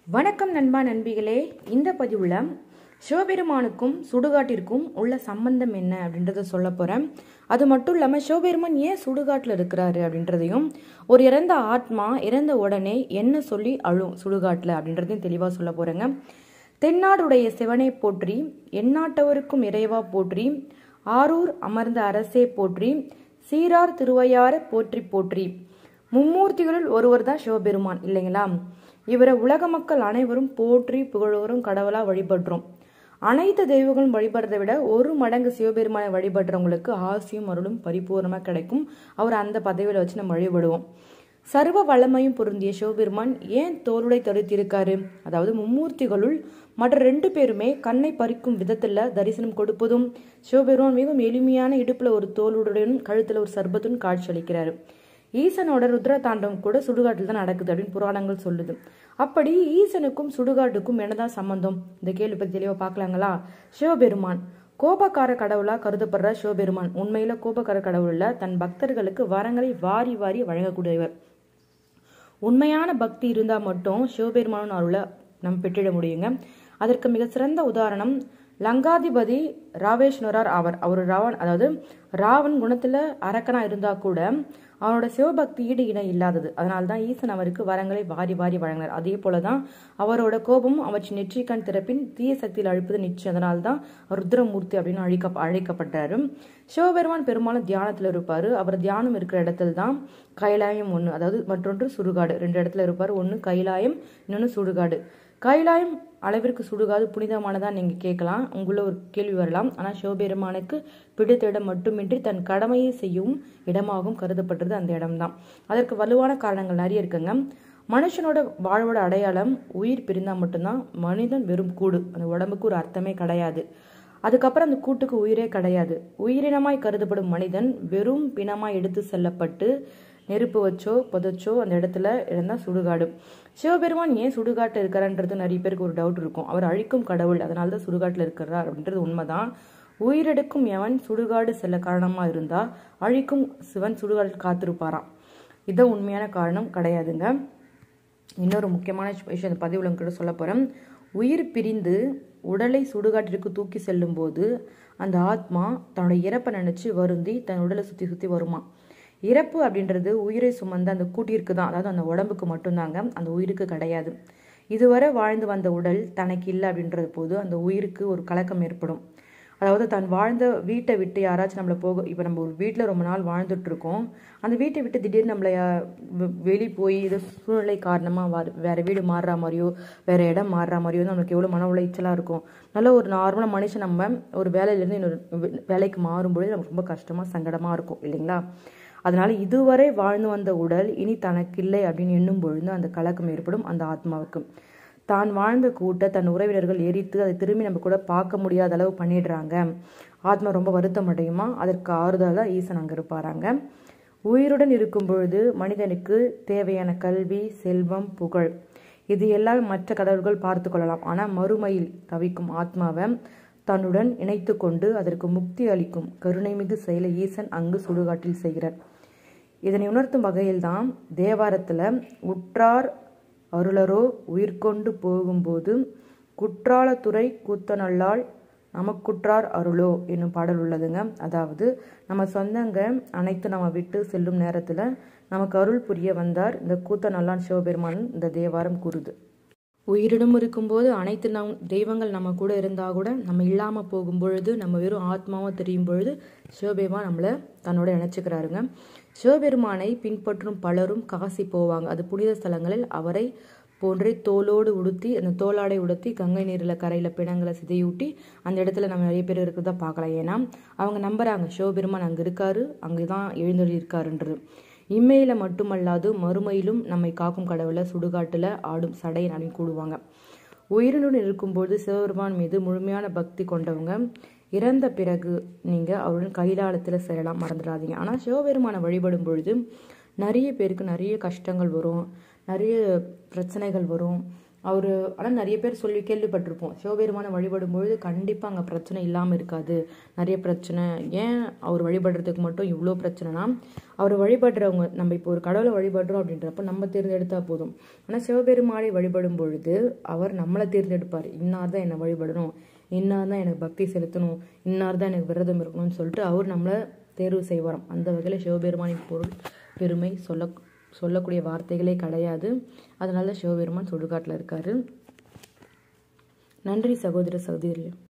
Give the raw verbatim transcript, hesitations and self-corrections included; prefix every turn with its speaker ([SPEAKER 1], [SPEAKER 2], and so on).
[SPEAKER 1] வணக்கம் நண்பா நண்பிகளே. இந்த பதிவுல சிவபெருமானுக்கும் சுடுகாட்டிற்கும் உள்ள சம்பந்தம் என்ன அப்படின்றத சொல்ல போறேன். அது மட்டும் இல்லாம சிவபெருமான் ஏன் சுடுகாட்டில் இருக்கிறாரு அப்படின்றதையும், ஒரு இறந்த ஆத்மா இறந்த உடனே என்ன சொல்லி அழும் சுடுகாட்டில் அப்படின்றதையும் தெளிவா சொல்ல போறேங்க. தென்னாடுடைய சிவனை போற்றி, எந்நாட்டவருக்கும் இறைவா போற்றி, ஆரூர் அமர்ந்த அரசே போற்றி, சீரார் திருவையார போற்றி போற்றி. மும்மூர்த்திகளில் ஒருவர் தான் சிவபெருமான் இல்லைங்களா? இவரை உலக மக்கள் அனைவரும் போற்றி புகழ்வரும் கடவுளா வழிபடுறோம். அனைத்து தெய்வங்களும் வழிபடுறதை விட ஒரு மடங்கு சிவபெருமானை வழிபடுறவங்களுக்கு ஆசியும் அருளும் பரிபூர்ணமாக கிடைக்கும். அவர் அந்த பதவியில வச்சு நம்ம வழிபடுவோம். சர்வ வளமையும் பொருந்திய சிவபெருமான் ஏன் தோளுடை தரித்திருக்காரு? அதாவது மும்மூர்த்திகளுள் மற்ற ரெண்டு பேருமே கண்ணை பறிக்கும் விதத்துல தரிசனம் கொடுப்பதும், சிவபெருமான் மிகவும் எளிமையான இடுப்புல ஒரு தோளுடையும் கழுத்துல ஒரு சர்பத்துடன் காட்சி அளிக்கிறாரு. ஈசனோட ருத்ர தாண்டவம் கூட சுடுகாட்டில் தான் நடக்குது அப்படின்னு புராணங்கள் சொல்லுது. அப்படி ஈசனுக்கும் சுடுகாட்டுக்கும் என்னதான் சம்பந்தம்? இந்த கேள்வி பத்தி தெளிவா பார்க்கலாங்களா? சிவபெருமான் கோபக்கார கடவுளா கருதப்படுற சிவபெருமான் உண்மையில கோபக்கார கடவுள்ல தன் பக்தர்களுக்கு வரங்களை வாரி வாரி வழங்கக்கூடியவர். உண்மையான பக்தி இருந்தா மட்டும் சிவபெருமான் அருளை நம்ம பெற்றிட முடியுங்க. அதற்கு மிக சிறந்த உதாரணம் லங்காதிபதி ராவேஸ்வரர் ஆவர். அவர் ராவன் அதாவது ராவன் குணத்துல அரக்கனா இருந்தா கூட அவனோட சிவபக்தி ஈடு இணை இல்லாதது. அதனால்தான் ஈசன் அவருக்கு வரங்களை வாரி வாரி வழங்கினார். அதே போலதான் அவரோட கோபம் அவற்றின் நெற்றிக்கண் திறப்பின் தீய சக்தியில் அழிப்பது நிச்சயம். அதனால்தான் ருத்ரமூர்த்தி அப்படின்னு அழைக்க அழைக்கப்பட்டாரு. சிவபெருமான் பெரும்பாலும் தியானத்துல இருப்பாரு. அவர் தியானம் இருக்கிற இடத்துல தான் கைலாயம் ஒண்ணு, அதாவது மற்றொன்று சுடுகாடு. ரெண்டு இடத்துல இருப்பாரு. ஒண்ணு கைலாயம், இன்னொன்னு சுடுகாடு. கைலாயம் அளவிற்கு சுடுகாடு புனிதமானதான் நீங்க கேட்கலாம், உங்களுள்ள ஒரு கேள்வி வரலாம். ஆனா சிவபெருமானுக்கு பிடித்த இடம் மட்டுமின்றி தன் கடமையை செய்யும் இடமாகவும் கருதப்பட்டது அந்த இடம்தான். அதற்கு வலுவான காரணங்கள் நிறைய இருக்குங்க. மனுஷனோட வாழ்வோட அடையாளம் உயிர் பிரிந்தா மட்டும்தான். மனிதன் வெறும் கூடு, அந்த உடம்புக்கு ஒரு அர்த்தமே கிடையாது. அதுக்கப்புறம் அந்த கூட்டுக்கு உயிரே கிடையாது. உயிரினமாய் கருதப்படும் மனிதன் வெறும் பிணமாய் எடுத்து செல்லப்பட்டு நெருப்பு வச்சோ புதைச்சோ அந்த இடத்துல இருந்தா சுடுகாடு. சிவபெருமான் ஏன் சுடுகாட்டில் இருக்கிறான்றது நிறைய பேருக்கு ஒரு டவுட் இருக்கும். அவர் அழிக்கும் கடவுள், அதனாலதான் சுடுகாட்டில் இருக்கிறார் அப்படின்றது உண்மைதான். உயிரெடுக்கும் எவன் சுடுகாடு செல்ல காரணமா இருந்தா அழிக்கும் சிவன் சுடுகாட்டில் காத்திருப்பாராம். இதான் உண்மையான காரணம் கிடையாதுங்க. இன்னொரு முக்கியமான விஷயம் இந்த பதிவுல கூட சொல்ல போறேன். உயிர் பிரிந்து உடலை சுடுகாட்டிற்கு தூக்கி செல்லும் போது அந்த ஆத்மா தன்னோட இறப்பை நினைச்சு வருந்தி தன் உடலை சுத்தி சுத்தி வருமா. இறப்பு அப்படின்றது உயிரை சுமந்த அந்த கூட்டிற்கு தான், அதாவது அந்த உடம்புக்கு மட்டும்தாங்க, அந்த உயிருக்கு கிடையாது. இதுவரை வாழ்ந்து வந்த உடல் தனக்கு இல்லை அப்படின்றது போது அந்த உயிருக்கு ஒரு கலக்கம் ஏற்படும். அதாவது தான் வாழ்ந்த வீட்டை விட்டு யாராச்சும் நம்மளை போக, இப்போ நம்ம ஒரு வீட்டில் ரொம்ப நாள் வாழ்ந்துட்டு இருக்கோம், அந்த வீட்டை விட்டு திடீர்னு நம்மளை வெளி போய் இது சூழ்நிலை காரணமாக வேற வீடு மாறுற மாதிரியோ வேற இடம் மாறுற மாதிரியோ நம்மளுக்கு எவ்வளோ மன உளைச்சலாக இருக்கும். நல்ல ஒரு நார்மலாக மனுஷன் நம்ம ஒரு வேலையிலேருந்து இன்னொரு வேலைக்கு மாறும்பொழுது நமக்கு ரொம்ப கஷ்டமாக சங்கடமாக இருக்கும் இல்லைங்களா? அதனால இதுவரை வாழ்ந்து வந்த உடல் இனி தனக்கு இல்லை அப்படின்னு எண்ணும் பொழுது அந்த கலக்கம் ஏற்படும் அந்த ஆத்மாவுக்கு. தான் வாழ்ந்த கூட்ட தன் உறவினர்கள் எரித்து அதை திரும்பி நம்ம கூட பார்க்க முடியாத அளவு பண்ணிடுறாங்க. ஆத்மா ரொம்ப வருத்தம் அடையுமா. அதற்கு ஆறுதலா ஈசன் அங்க இருப்பாராங்க. உயிருடன் இருக்கும் பொழுது மனிதனுக்கு தேவையான கல்வி, செல்வம், புகழ் இது எல்லாம் மற்ற கடவுள்கள் பார்த்து கொள்ளலாம். ஆனா மறுமையில் தவிக்கும் ஆத்மாவை தன்னுடன் இணைத்து கொண்டு அதற்கு முக்தி அளிக்கும் கருணைமிகு செயலை ஈசன் அங்கு சுடுகாட்டில் செய்கிறார். இதனை உணர்த்தும் வகையில்தான் தேவாரத்துல உற்றார் அருளரோ உயிர்கொண்டு போகும்போது குற்றாலத்துறை கூத்தனல்லால் நமக்குற்றார் அருளோ என்னும் பாடல் உள்ளதுங்க. அதாவது நம்ம சொந்தங்க அனைத்து நம்ம விட்டு செல்லும் நேரத்துல நமக்கு அருள் புரிய வந்தார் இந்த கூத்தனல்லான் சிவபெருமான் இந்த தேவாரம் கூறுது. உயிரிடம் இருக்கும்போது அனைத்து நம் தெய்வங்கள் நம்ம கூட இருந்தா கூட நம்ம இல்லாம போகும் பொழுது நம்ம வெறும் ஆத்மாவும் தெரியும் பொழுது சிவபெருமான் நம்மளை தன்னோட நினைச்சுக்கிறாருங்க. சிவபெருமானை பின்பற்றும் பலரும் காசி போவாங்க. அது புனித ஸ்தலங்களில் அவரை போன்றே தோலோடு உடுத்தி அந்த தோலாடை உடுத்தி கங்கை நீரில் கரையில பிணங்களை சிதையூட்டி அந்த இடத்துல நம்ம நிறைய பேர் இருக்கிறதா பார்க்கலாம். ஏன்னா அவங்க நம்புறாங்க சிவபெருமான் அங்க இருக்காரு, அங்குதான் எழுந்தொழி இருக்காருன்றது. இம்மையில மட்டுமல்லாது மறுமையிலும் நம்மை காக்கும் கடவுளை சுடுகாட்டுல ஆடும் சடையன் அப்படின்னு கூடுவாங்க. உயிருடன் இருக்கும்போது சிவபெருமான் மீது முழுமையான பக்தி கொண்டவங்க இறந்த பிறகு நீங்க அவருடன் கைலாயத்துல செல்லலாம், மறந்துடாதீங்க. ஆனா சிவபெருமானை வழிபடும் பொழுது நிறைய பேருக்கு நிறைய கஷ்டங்கள் வரும், நிறைய பிரச்சனைகள் வரும். அவர் ஆனால் நிறைய பேர் சொல்லி கேள்விப்பட்டிருப்போம், சிவபெருமானை வழிபடும் பொழுது கண்டிப்பாக அங்கே பிரச்சனை இல்லாமல் இருக்காது, நிறைய பிரச்சனை. ஏன் அவர் வழிபடுறதுக்கு மட்டும் இவ்வளோ பிரச்சனைனா, அவர் வழிபடுறவங்க, நம்ம இப்போ ஒரு கடவுளை வழிபடுறோம் அப்படின்றப்ப நம்ம தேர்ந்தெடுத்தால் போதும். ஆனால் சிவபெருமானை வழிபடும் பொழுது அவர் நம்மளை தேர்ந்தெடுப்பார். இன்னார் தான் என்னை வழிபடணும், இன்னார் தான் எனக்கு பக்தி செலுத்தணும், இன்னார் தான் எனக்கு விரதம் இருக்கணும்னு சொல்லிட்டு அவர் நம்மளை தேர்வு செய்வாராம். அந்த வகையில் சிவபெருமானின் பொருள் பெருமை சொல்ல சொல்லக்கூடிய வார்த்தைகளே கிடையாது. அதனால சிவபெருமான் சுடுகாட்டில் இருக்காரு. நன்றி சகோதர சகோதரிகளே.